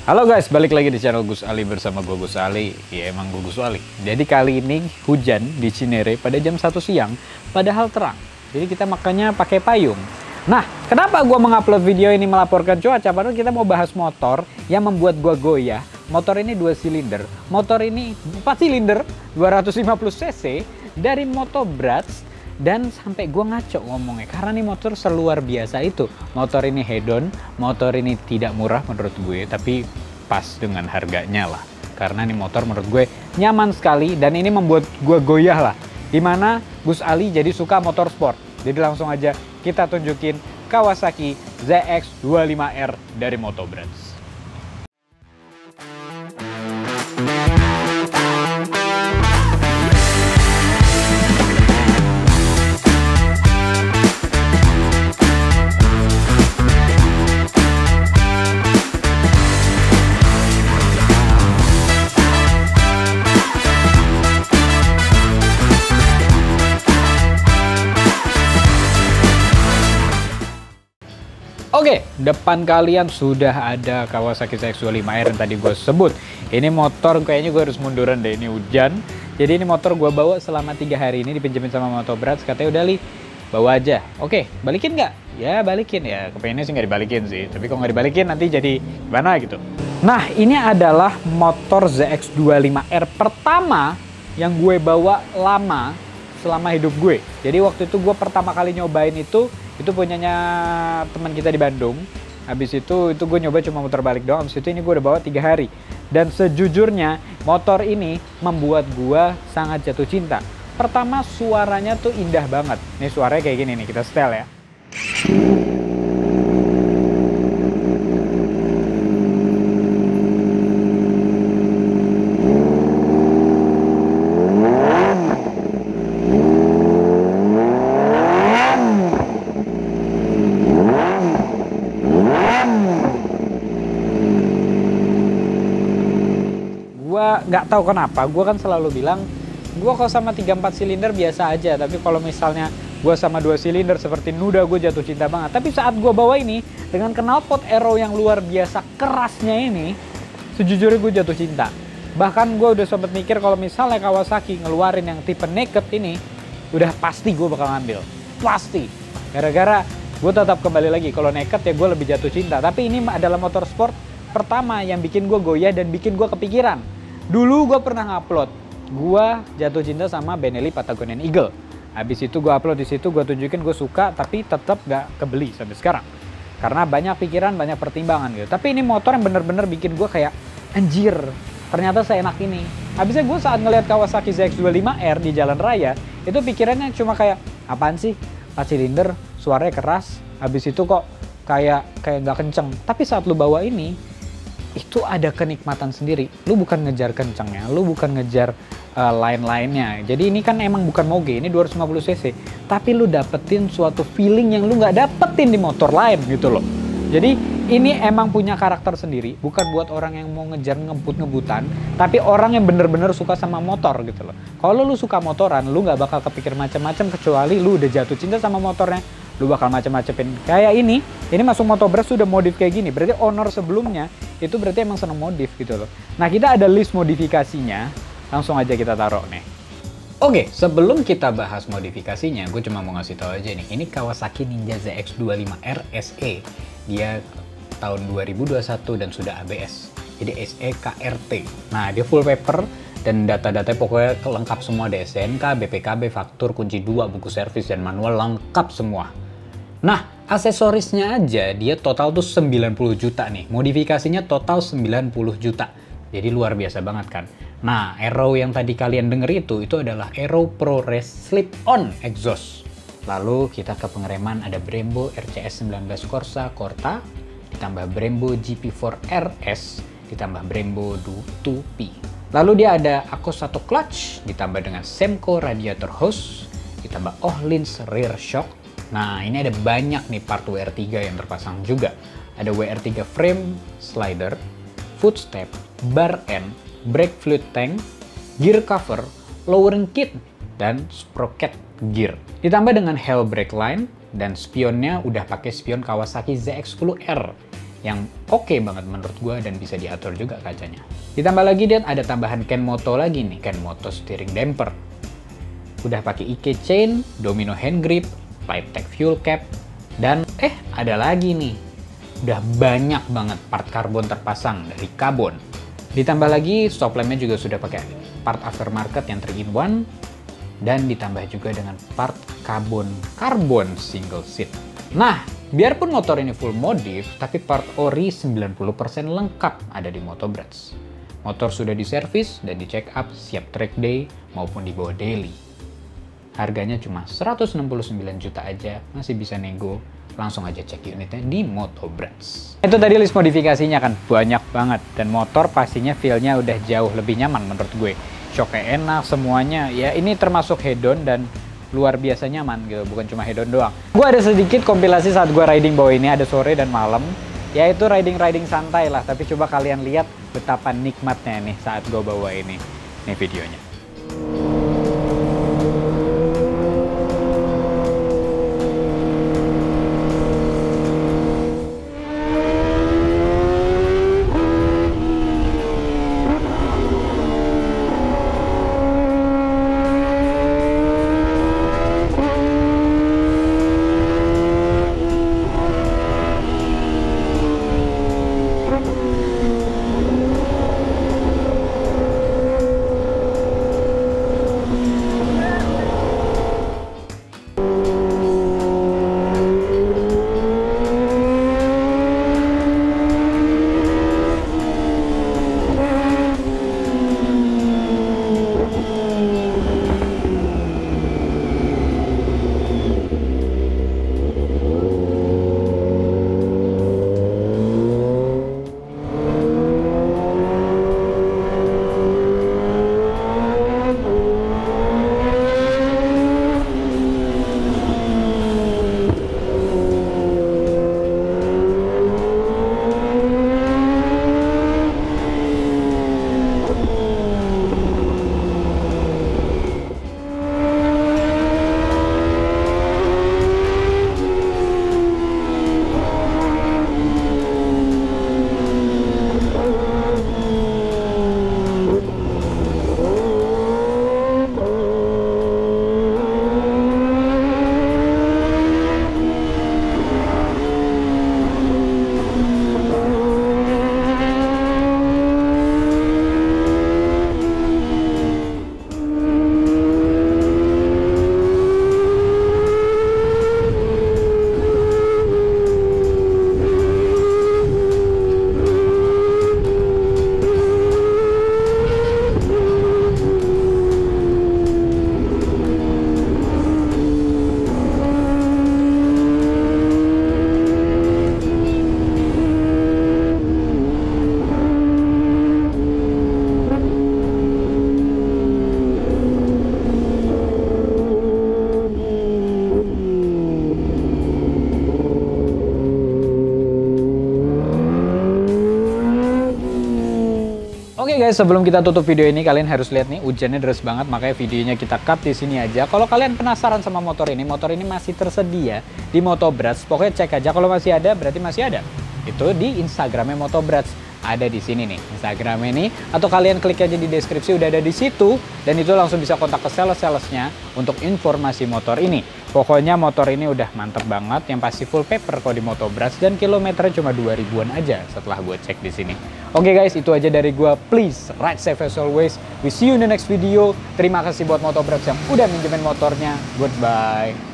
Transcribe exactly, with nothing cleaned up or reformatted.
Halo guys, balik lagi di channel Gus Ali bersama gue Gus Ali. Ya emang gue Gus Ali. Jadi kali ini hujan di Cinere pada jam satu siang, padahal terang. Jadi kita makanya pakai payung. Nah, kenapa gue mengupload video ini melaporkan cuaca? Padahal kita mau bahas motor yang membuat gue goyah. Motor ini dua silinder, motor ini empat silinder, dua ratus lima puluh cc dari Moto Brazz. Dan sampai gue ngaco ngomongnya, karena nih motor seluar biasa itu. Motor ini hedon, motor ini tidak murah menurut gue, tapi pas dengan harganya lah. Karena nih motor menurut gue nyaman sekali, dan ini membuat gue goyah lah. Dimana Gus Ali jadi suka motor sport. Jadi langsung aja kita tunjukin Kawasaki Z X dua puluh lima R dari Moto Brazz. Oke, depan kalian sudah ada Kawasaki Z X dua puluh lima R yang tadi gue sebut. Ini motor kayaknya gue harus munduran deh, ini hujan. Jadi ini motor gue bawa selama tiga hari ini, dipinjemin sama Moto Brazz. Katanya udah Li, bawa aja. Oke, balikin nggak? Ya balikin ya, kepengennya sih nggak dibalikin sih. Tapi kalau nggak dibalikin nanti jadi gimana gitu. Nah, ini adalah motor Z X dua puluh lima R pertama yang gue bawa lama selama hidup gue. Jadi waktu itu gue pertama kali nyobain itu, itu punyanya teman kita di Bandung. Habis itu itu gue nyoba cuma muter balik doang. Habis itu ini gue udah bawa tiga hari. Dan sejujurnya motor ini membuat gue sangat jatuh cinta. Pertama, suaranya tuh indah banget. Nih suaranya kayak gini nih, kita setel ya. Gua nggak tahu kenapa, gue kan selalu bilang gue kalau sama tiga empat silinder biasa aja, tapi kalau misalnya gue sama dua silinder seperti Nuda gue jatuh cinta banget. Tapi saat gue bawa ini dengan knalpot Aero yang luar biasa kerasnya ini, sejujurnya gue jatuh cinta. Bahkan gue udah sempet mikir kalau misalnya Kawasaki ngeluarin yang tipe naked ini, udah pasti gue bakal ngambil, pasti. Gara-gara gue tetap kembali lagi, kalau naked ya gue lebih jatuh cinta. Tapi ini adalah motor sport pertama yang bikin gue goyah dan bikin gue kepikiran. Dulu gue pernah ngupload, gue jatuh cinta sama Benelli Patagonian Eagle. Habis itu gue upload di situ, gue tunjukin gue suka, tapi tetap gak kebeli sampai sekarang. Karena banyak pikiran, banyak pertimbangan gitu. Tapi ini motor yang bener-bener bikin gue kayak, anjir, ternyata seenak ini. Habisnya gue saat ngeliat Kawasaki Z X dua puluh lima R di jalan raya, itu pikirannya cuma kayak, apaan sih? empat silinder, suaranya keras, habis itu kok kayak kayak gak kenceng. Tapi saat lu bawa ini, itu ada kenikmatan sendiri. Lu bukan ngejar kencangnya, lu bukan ngejar uh, lain-lainnya. Jadi ini kan emang bukan moge, ini dua ratus lima puluh cc. Tapi lu dapetin suatu feeling yang lu nggak dapetin di motor lain gitu loh. Jadi ini emang punya karakter sendiri. Bukan buat orang yang mau ngejar ngebut-ngebutan, tapi orang yang bener-bener suka sama motor gitu loh. Kalau lu suka motoran, lu nggak bakal kepikir macam-macam kecuali lu udah jatuh cinta sama motornya. Lu bakal macam-macapin. Kayak ini, ini masuk Moto Brazz sudah modif kayak gini. Berarti owner sebelumnya itu berarti emang seneng modif gitu loh. Nah, kita ada list modifikasinya. Langsung aja kita taruh nih. Oke, sebelum kita bahas modifikasinya, gue cuma mau ngasih tahu aja nih. Ini Kawasaki Ninja Z X dua puluh lima R S E. Dia tahun dua ribu dua puluh satu dan sudah A B S. Jadi S E K R T. Nah, dia full paper dan data-datanya pokoknya lengkap semua. D S N K, B P K B, faktur, kunci dua, buku servis, dan manual lengkap semua. Nah, aksesorisnya aja dia total tuh sembilan puluh juta nih. Modifikasinya total sembilan puluh juta. Jadi luar biasa banget kan. Nah, Aero yang tadi kalian denger itu, itu adalah Aero Pro Race Slip-On Exhaust. Lalu kita ke pengereman, ada Brembo R C S sembilan belas Corsa Corta, ditambah Brembo G P empat R S, ditambah Brembo dua P. Lalu dia ada Akos satu clutch, ditambah dengan Semco radiator hose, ditambah Öhlins rear shock. Nah, ini ada banyak nih part W R tiga yang terpasang juga. Ada W R tiga frame slider, footstep, bar end, brake fluid tank, gear cover, lowering kit, dan sprocket gear. Ditambah dengan Hell brake line, dan spionnya udah pakai spion Kawasaki Z X sepuluh R. yang oke okay banget menurut gue dan bisa diatur juga kacanya. Ditambah lagi dia ada tambahan Kenmoto lagi nih, Kenmoto steering damper. Udah pakai I K chain, domino hand grip, Flytech fuel cap, dan eh ada lagi nih. Udah banyak banget part karbon terpasang dari Carbon. Ditambah lagi stop lampnya juga sudah pakai part aftermarket yang three in one, dan ditambah juga dengan part karbon karbon single seat. Nah, biarpun motor ini full modif, tapi part ori sembilan puluh persen lengkap ada di Motobrats. Motor sudah diservis dan di check up siap track day maupun dibawa daily. Harganya cuma seratus enam puluh sembilan juta aja, masih bisa nego. Langsung aja cek unitnya di Motobrats. Itu tadi list modifikasinya kan, banyak banget. Dan motor pastinya feel-nya udah jauh lebih nyaman menurut gue. Shocknya enak, semuanya. Ya ini termasuk hedon dan luar biasa nyaman gitu, bukan cuma hedon doang. Gue ada sedikit kompilasi saat gue riding bawa ini, ada sore dan malam. Yaitu riding-riding santai lah, tapi coba kalian lihat betapa nikmatnya nih saat gue bawa ini. Ini videonya. Oke guys, sebelum kita tutup video ini, kalian harus lihat nih, hujannya deras banget, makanya videonya kita cut di sini aja. Kalau kalian penasaran sama motor ini, motor ini masih tersedia di Motobrats. Pokoknya cek aja, kalau masih ada, berarti masih ada. Itu di Instagramnya Motobrats. Ada di sini nih, Instagram ini. Atau kalian klik aja di deskripsi, udah ada di situ. Dan itu langsung bisa kontak ke sales-salesnya untuk informasi motor ini. Pokoknya motor ini udah mantep banget, yang pasti full paper kok di Motobrats. Dan kilometernya cuma dua ribuan aja setelah gue cek di sini. Oke guys, itu aja dari gue. Please, ride safe as always. We see you in the next video. Terima kasih buat Motobrats yang udah minjemin motornya. Goodbye.